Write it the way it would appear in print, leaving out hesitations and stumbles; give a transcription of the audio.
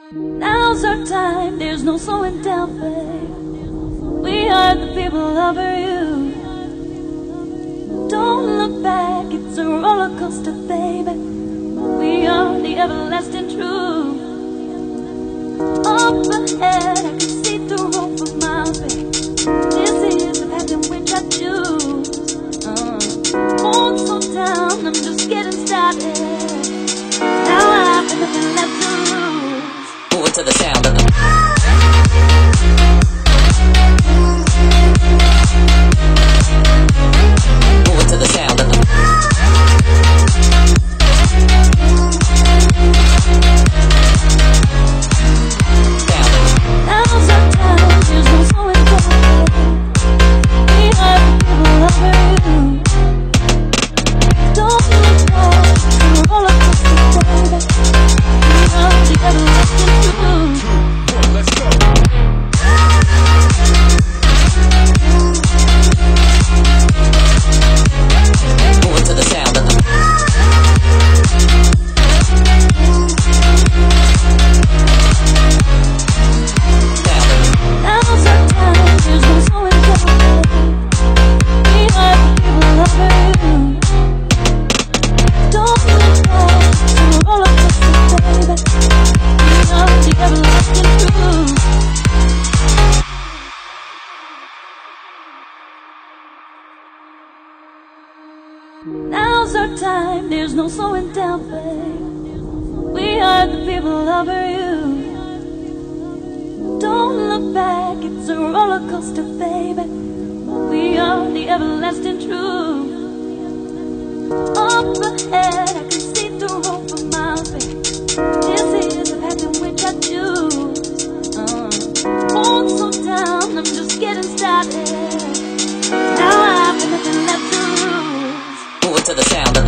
Now's our time, there's no slowing down, babe. We are the people over you. Don't look back, it's a roller coaster, baby. We are the everlasting truth. Up ahead, I can see the road for miles, babe. This is the path in which I choose. Won't slow down, I'm just getting started. Now I've got nothing left to lose. Move it to the sound of the move it to the sound of the now's our time, there's no slowing down. We are the people over you. Don't look back, it's a roller coaster, baby. We are the everlasting truth. Let's go. move it to the sound of the Now's our time, there's no slowing down. We are the people over you. Don't look back, it's a roller coaster, baby. We are the everlasting truth. Now's our time, there's no slowing down, babe. We are the people over you. Don't look back, it's a roller coaster, baby. We are the everlasting truth. Up ahead, I can see the road for miles, babe. This is the path in which I choose. Won't slow down, I'm just getting started. Now I've got nothing left to lose. move it to the sound of